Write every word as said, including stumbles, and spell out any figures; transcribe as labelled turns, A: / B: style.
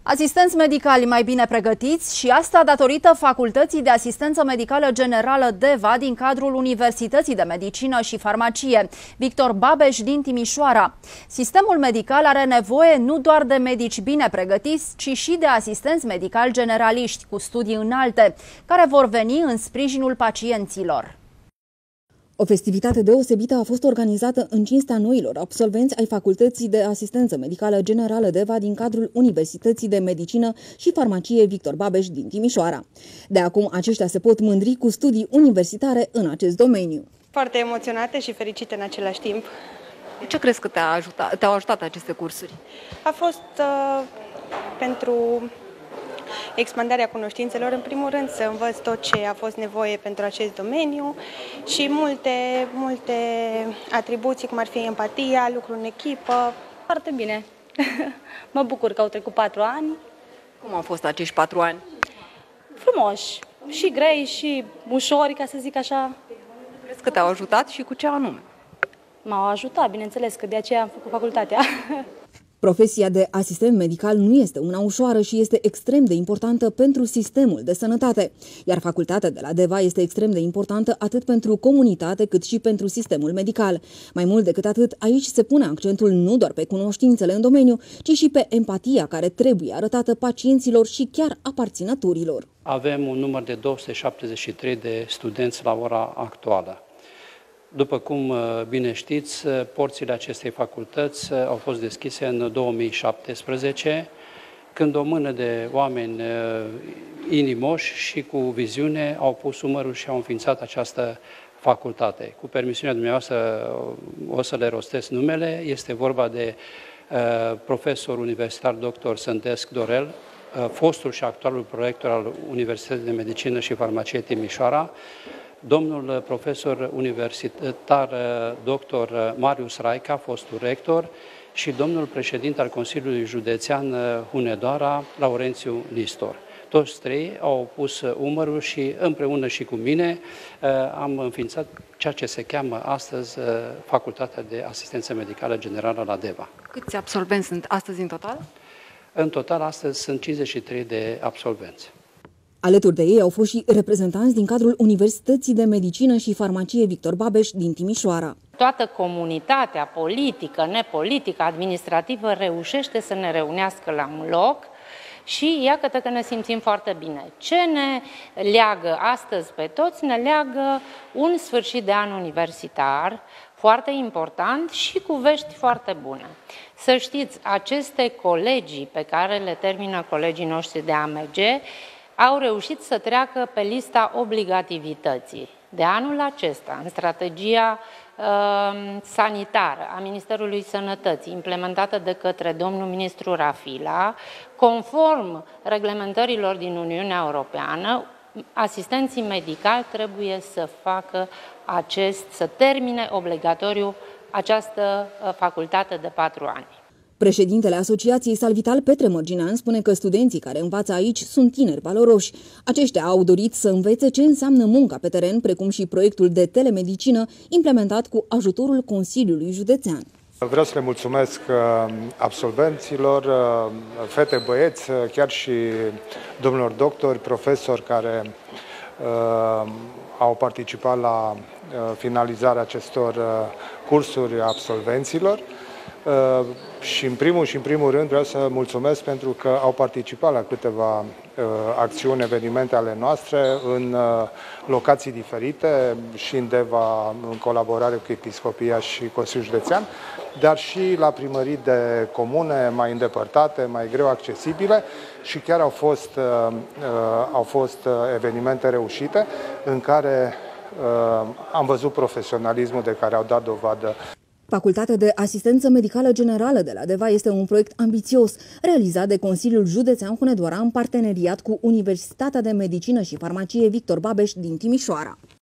A: Asistenți medicali mai bine pregătiți și asta datorită Facultății de Asistență Medicală Generală DEVA din cadrul Universității de Medicină și Farmacie Victor Babeș din Timișoara. Sistemul medical are nevoie nu doar de medici bine pregătiți, ci și de asistenți medicali generaliști cu studii înalte, care vor veni în sprijinul pacienților.
B: O festivitate deosebită a fost organizată în cinstea noilor absolvenți ai Facultății de Asistență Medicală Generală DEVA din cadrul Universității de Medicină și Farmacie Victor Babeș din Timișoara. De acum, aceștia se pot mândri cu studii universitare în acest domeniu.
C: Foarte emoționate și fericite în același timp.
D: Ce crezi că te-a ajutat, te-au ajutat aceste cursuri?
C: A fost uh, pentru expandarea cunoștințelor, în primul rând să învăț tot ce a fost nevoie pentru acest domeniu și multe, multe atribuții, cum ar fi empatia, lucru în echipă.
E: Foarte bine. Mă bucur că au trecut patru ani.
D: Cum au fost acești patru ani?
E: Frumoși, și grei, și ușori, ca să zic așa.
D: Crezi că te-au ajutat și cu ce anume?
E: M-au ajutat, bineînțeles, că de aceea am făcut facultatea.
B: Profesia de asistent medical nu este una ușoară și este extrem de importantă pentru sistemul de sănătate, iar facultatea de la DEVA este extrem de importantă atât pentru comunitate cât și pentru sistemul medical. Mai mult decât atât, aici se pune accentul nu doar pe cunoștințele în domeniu, ci și pe empatia care trebuie arătată pacienților și chiar aparținătorilor.
F: Avem un număr de două sute șaptezeci și trei de studenți la ora actuală. După cum bine știți, porțile acestei facultăți au fost deschise în două mii șaptesprezece, când o mână de oameni inimoși și cu viziune au pus umărul și au înființat această facultate. Cu permisiunea dumneavoastră o să le rostesc numele. Este vorba de uh, profesor universitar doctor Sântesc Dorel, uh, fostul și actualul prorector al Universității de Medicină și Farmacie Timișoara, domnul profesor universitar doctor Marius Raica, fostul rector, și domnul președinte al Consiliului Județean Hunedoara, Laurențiu Nistor. Toți trei au pus umărul și împreună și cu mine am înființat ceea ce se cheamă astăzi Facultatea de Asistență Medicală Generală la DEVA.
D: Câți absolvenți sunt astăzi în total?
F: În total astăzi sunt cincizeci și trei de absolvenți.
B: Alături de ei au fost și reprezentanți din cadrul Universității de Medicină și Farmacie Victor Babeș din Timișoara.
G: Toată comunitatea politică, nepolitică, administrativă reușește să ne reunească la un loc și iată că ne simțim foarte bine. Ce ne leagă astăzi pe toți? Ne leagă un sfârșit de an universitar foarte important și cu vești foarte bune. Să știți, aceste colegii pe care le termină colegii noștri de A M G au reușit să treacă pe lista obligativității. De anul acesta, în strategia uh, sanitară a Ministerului Sănătății, implementată de către domnul ministru Rafila, conform reglementărilor din Uniunea Europeană, asistenții medicali trebuie să facă acest, să termine obligatoriu această uh, facultate de patru ani.
B: Președintele Asociației Salvital Petre Mărginean spune că studenții care învață aici sunt tineri valoroși. Aceștia au dorit să învețe ce înseamnă munca pe teren, precum și proiectul de telemedicină implementat cu ajutorul Consiliului Județean.
H: Vreau să le mulțumesc absolvenților, fete, băieți, chiar și domnilor doctori, profesori care uh, au participat la uh, finalizarea acestor uh, cursuri absolvenților. Uh, și în primul și în primul rând vreau să mulțumesc pentru că au participat la câteva uh, acțiuni, evenimente ale noastre în uh, locații diferite și în DEVA în colaborare cu Episcopia și Consiliul Județean, dar și la primării de comune mai îndepărtate, mai greu accesibile și chiar au fost, uh, uh, au fost uh, evenimente reușite în care uh, am văzut profesionalismul de care au dat dovadă.
B: Facultatea de Asistență Medicală Generală de la DEVA este un proiect ambițios, realizat de Consiliul Județean Hunedoara în parteneriat cu Universitatea de Medicină și Farmacie Victor Babeș din Timișoara.